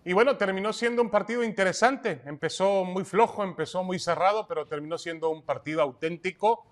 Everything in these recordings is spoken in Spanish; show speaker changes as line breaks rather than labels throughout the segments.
Y bueno, terminó siendo un partido interesante. Empezó muy flojo, empezó muy cerrado, pero terminó siendo un partido auténtico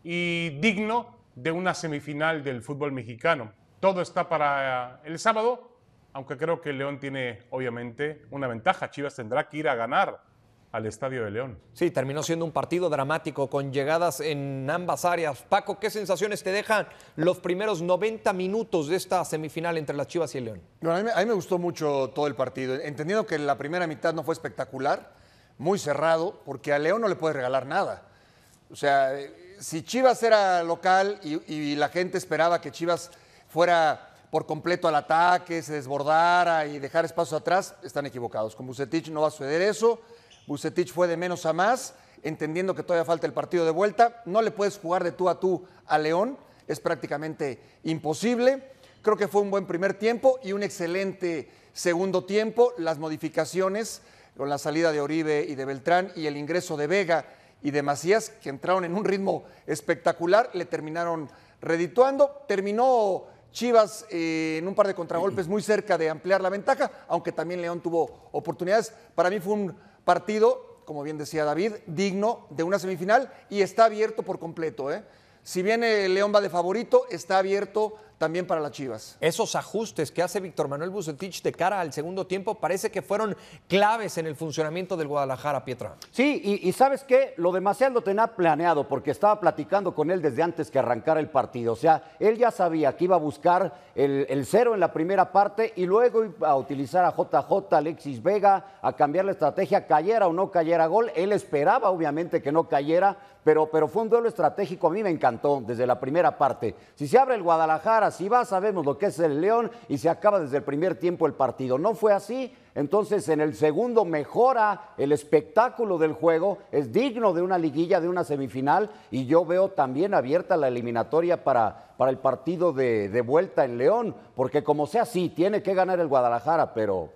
y digno de una semifinal del fútbol mexicano. Todo está para el sábado, aunque creo que León tiene obviamente una ventaja. Chivas tendrá que ir a ganar al Estadio de León.
Sí, terminó siendo un partido dramático con llegadas en ambas áreas. Paco, ¿qué sensaciones te dejan los primeros 90 minutos de esta semifinal entre las Chivas y el León?
Bueno, a mí me gustó mucho todo el partido, entendiendo que la primera mitad no fue espectacular, muy cerrado, porque a León no le puede regalar nada. O sea, si Chivas era local y la gente esperaba que Chivas fuera por completo al ataque, se desbordara y dejar espacios atrás, están equivocados. Con Vucetich no va a suceder eso. Vucetich fue de menos a más, entendiendo que todavía falta el partido de vuelta. No le puedes jugar de tú a León, es prácticamente imposible. Creo que fue un buen primer tiempo y un excelente segundo tiempo. Las modificaciones con la salida de Oribe y de Beltrán y el ingreso de Vega y de Macías, que entraron en un ritmo espectacular, le terminaron redituando. Terminó Chivas en un par de contragolpes muy cerca de ampliar la ventaja, aunque también León tuvo oportunidades. Para mí fue un partido, como bien decía David, digno de una semifinal y está abierto por completo. Si bien León va de favorito, está abierto también para las Chivas.
Esos ajustes que hace Víctor Manuel Vucetich de cara al segundo tiempo parece que fueron claves en el funcionamiento del Guadalajara, Pietra.
Sí, y ¿sabes qué? Lo de Macías lo tenía planeado porque estaba platicando con él desde antes que arrancara el partido. O sea, él ya sabía que iba a buscar el cero en la primera parte y luego iba a utilizar a JJ, Alexis Vega, a cambiar la estrategia, cayera o no cayera gol. Él esperaba obviamente que no cayera, pero fue un duelo estratégico, a mí me encantó desde la primera parte. Si se abre el Guadalajara, si va, sabemos lo que es el León y se acaba desde el primer tiempo el partido. No fue así, entonces en el segundo mejora el espectáculo del juego, es digno de una liguilla, de una semifinal y yo veo también abierta la eliminatoria para el partido de vuelta en León, porque como sea, sí, tiene que ganar el Guadalajara, pero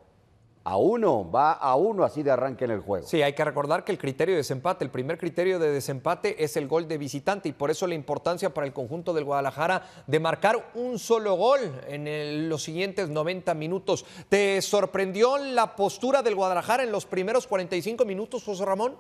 va a uno así de arranque en el juego.
Sí, hay que recordar que el criterio de desempate, el primer criterio de desempate es el gol de visitante y por eso la importancia para el conjunto del Guadalajara de marcar un solo gol en los siguientes 90 minutos. ¿Te sorprendió la postura del Guadalajara en los primeros 45 minutos, José Ramón?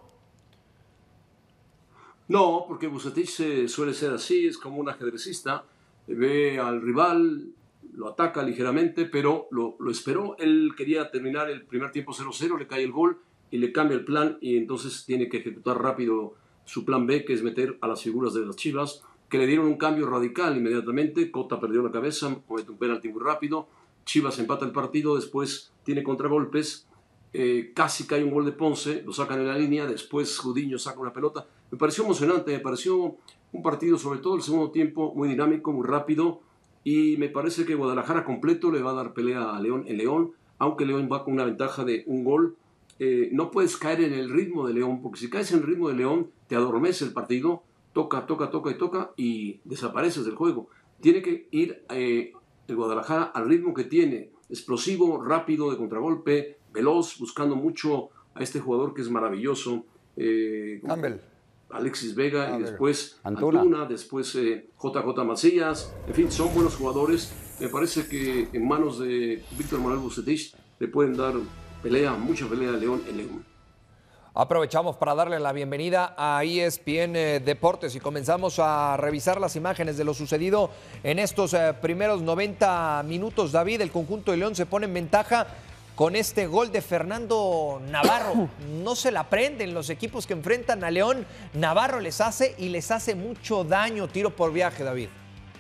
No, porque Vucetich suele ser así, es como un ajedrecista, ve al rival, lo ataca ligeramente, pero lo esperó. Él quería terminar el primer tiempo 0-0, le cae el gol y le cambia el plan y entonces tiene que ejecutar rápido su plan B, que es meter a las figuras de las Chivas, que le dieron un cambio radical inmediatamente. Cota perdió la cabeza, comete un penalti muy rápido, Chivas empata el partido, después tiene contragolpes, casi cae un gol de Ponce, lo sacan en la línea, después Gudiño saca una pelota. Me pareció emocionante, me pareció un partido, sobre todo el segundo tiempo, muy dinámico, muy rápido. Y me parece que Guadalajara completo le va a dar pelea a León en León, aunque León va con una ventaja de un gol. No puedes caer en el ritmo de León, porque si caes en el ritmo de León, te adormece el partido, toca y desapareces del juego. Tiene que ir el Guadalajara al ritmo que tiene, explosivo, rápido, de contragolpe, veloz, buscando mucho a este jugador que es maravilloso.
Campbell.
Alexis Vega y después Antuna, después JJ Macías, en fin, son buenos jugadores. Me parece que en manos de Víctor Manuel Vucetich le pueden dar pelea, mucha pelea a León en León.
Aprovechamos para darle la bienvenida a ESPN Deportes y comenzamos a revisar las imágenes de lo sucedido en estos primeros 90 minutos. David, el conjunto de León se pone en ventaja con este gol de Fernando Navarro. No se la prenden los equipos que enfrentan a León. Navarro les hace mucho daño. Tiro por viaje, David.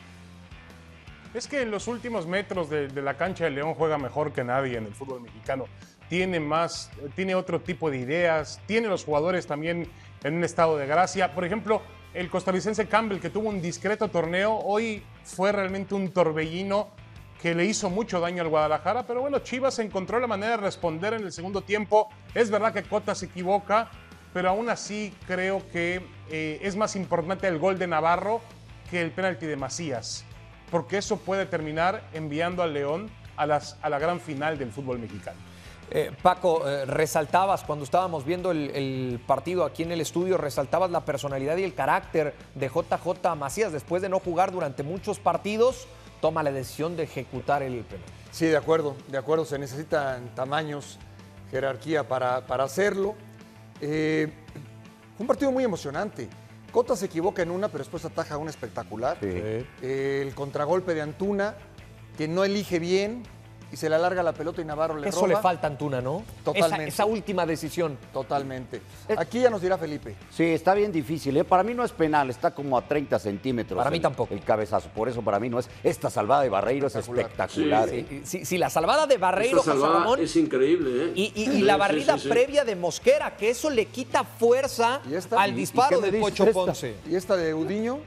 Es que en los últimos metros de la cancha de León juega mejor que nadie en el fútbol mexicano. Tiene otro tipo de ideas, tiene los jugadores también en un estado de gracia. Por ejemplo, el costarricense Campbell, que tuvo un discreto torneo, hoy fue realmente un torbellino que le hizo mucho daño al Guadalajara, pero bueno, Chivas encontró la manera de responder en el segundo tiempo. Es verdad que Cota se equivoca, pero aún así creo que es más importante el gol de Navarro que el penalti de Macías, porque eso puede terminar enviando al León a la gran final del fútbol mexicano.
Paco, resaltabas cuando estábamos viendo el partido aquí en el estudio, resaltabas la personalidad y el carácter de JJ Macías. Después de no jugar durante muchos partidos, toma la decisión de ejecutar el penal.
Sí, de acuerdo, se necesitan tamaños, jerarquía para hacerlo. Fue un partido muy emocionante. Cota se equivoca en una, pero después ataja una espectacular.
Sí.
El contragolpe de Antuna, que no elige bien y se le alarga la pelota y Navarro le
Eso
roba.
le falta a Antuna, ¿no?
Totalmente.
Esa última decisión.
Totalmente. Aquí ya nos dirá Felipe.
Sí, está bien difícil. ¿Eh? Para mí no es penal, está como a 30 centímetros.
Para mí tampoco.
El cabezazo, por eso para mí no es. Esta salvada de Barreiro es espectacular.
Sí.
Sí, la salvada de Barreiro,
Esta
José
salvada
Ramón,
es increíble, ¿eh?
y la barrida
Sí.
previa de Mosquera, que eso le quita fuerza
¿Y esta?
al
¿Y
disparo
qué me
de
dice
Pocho
esta?
Ponce.
Y esta de Udiño,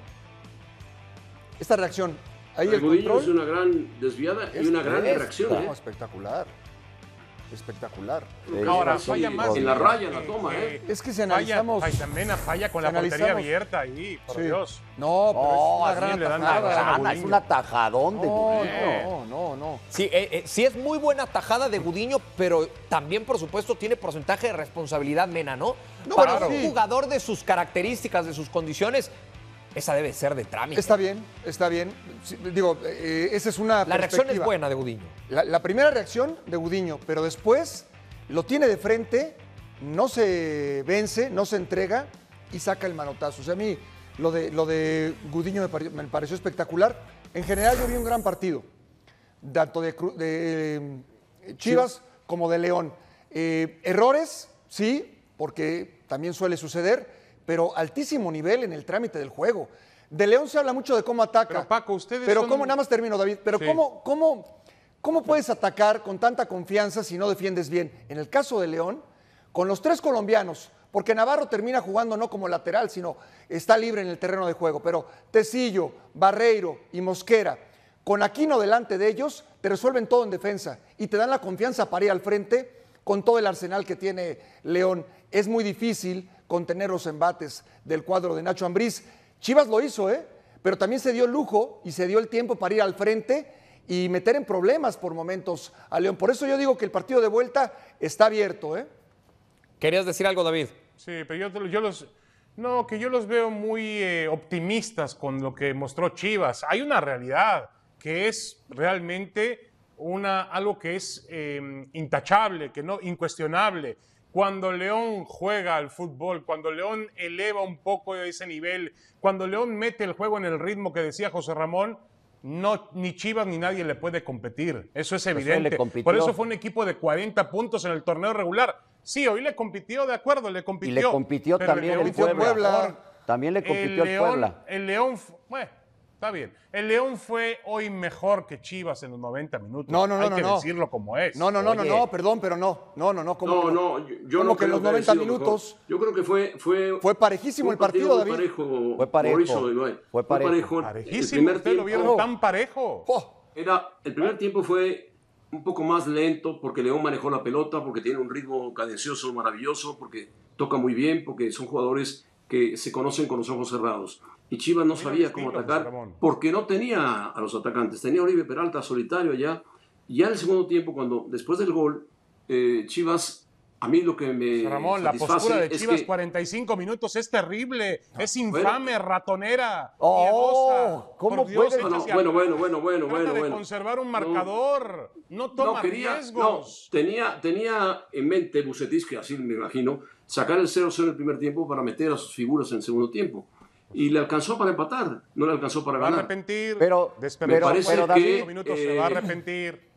esta reacción. Ahí
El
el
Gudillo es
control.
una gran desviada y una gran reacción, ¿eh?
No, espectacular. Espectacular.
Ahora,
Sí,
falla más.
en la raya la toma, ¿eh?
Es que si analizamos.
Mena falla con
si
la portería
analizamos-
abierta ahí, por
Sí.
Dios.
No, pero es una
así
gran
le dan
atajada.
la razón a
Ana, es
Gudiño.
un atajadón de
No.
Sí, sí es muy buena tajada de Gudiño, pero también, por supuesto, tiene porcentaje de responsabilidad Mena, ¿no?
No,
Para
bueno,
un
sí.
jugador de sus características, de sus condiciones, esa debe ser de trámite.
Está bien, está bien. Sí, digo, esa es una
La reacción es
perspectiva.
buena de Gudiño.
La primera reacción de Gudiño, pero después lo tiene de frente, no se vence, no se entrega y saca el manotazo. O sea, a mí lo de Gudiño me pareció espectacular. En general yo vi un gran partido, tanto de Chivas como de León. Errores, sí, porque también suele suceder, pero altísimo nivel en el trámite del juego. De León se habla mucho de cómo ataca.
Pero, Paco, ustedes
Pero
son-
cómo, nada más termino, David, pero
Sí.
¿cómo puedes atacar con tanta confianza si no defiendes bien? En el caso de León, con los tres colombianos, porque Navarro termina jugando no como lateral, sino está libre en el terreno de juego, pero Tecillo, Barreiro y Mosquera, con Aquino delante de ellos, te resuelven todo en defensa y te dan la confianza para ir al frente con todo el arsenal que tiene León. Es muy difícil contener los embates del cuadro de Nacho Ambriz. Chivas lo hizo, pero también se dio el lujo y se dio el tiempo para ir al frente y meter en problemas por momentos a León. Por eso yo digo que el partido de vuelta está abierto.
¿Querías decir algo, David?
Sí, pero yo los veo muy optimistas con lo que mostró Chivas. Hay una realidad que es realmente algo que es intachable, que no incuestionable. Cuando León juega al fútbol, cuando León eleva un poco ese nivel, cuando León mete el juego en el ritmo que decía José Ramón, no, ni Chivas ni nadie le puede competir. Eso es
él
evidente.
le compitió.
Por eso fue un equipo de 40 puntos en el torneo regular. Sí, hoy le compitió, de acuerdo, le compitió.
Y le compitió
pero
también
León
el
fue
Puebla.
mejor.
También le compitió el Puebla.
El León, bueno, está bien. El León fue hoy mejor que Chivas en los 90 minutos. Hay que decirlo como es.
No, perdón, pero no.
Yo
¿Cómo
no
que
creo
en los
que haya
90
sido
minutos?
mejor. Yo creo que fue
parejísimo el partido,
muy
David.
parejo,
Fue parejo.
Mauricio, Ibai.
Fue parejo.
El
Parejísimo,
primer
ustedes lo vieron
tiempo
tan parejo.
el primer tiempo fue un poco más lento porque León manejó la pelota, porque tiene un ritmo cadencioso maravilloso, porque toca muy bien, porque son jugadores que se conocen con los ojos cerrados. Y Chivas no sabía cómo
estilo,
atacar
José Ramón.
porque no tenía a los atacantes. Tenía a Oribe Peralta solitario allá. Y ya en el segundo tiempo, cuando después del gol, Chivas, a mí lo que me
Ramón, la
satisface
postura de
es
Chivas
que
45 minutos es terrible, es infame, ratonera,
Oh,
miedosa.
¿cómo
Por Dios,
puede?
echa hacia
Bueno,
atrás.
bueno.
Trata de conservar un marcador, no toma riesgos.
tenía en mente Bucetich, que así me imagino, sacar el 0-0 en el primer tiempo para meter a sus figuras en el segundo tiempo. Y le alcanzó para empatar, no le alcanzó para
Va a
ganar.
arrepentir,
Pero-
desperdició
me parece
45
que,
minutos, se va a arrepentir.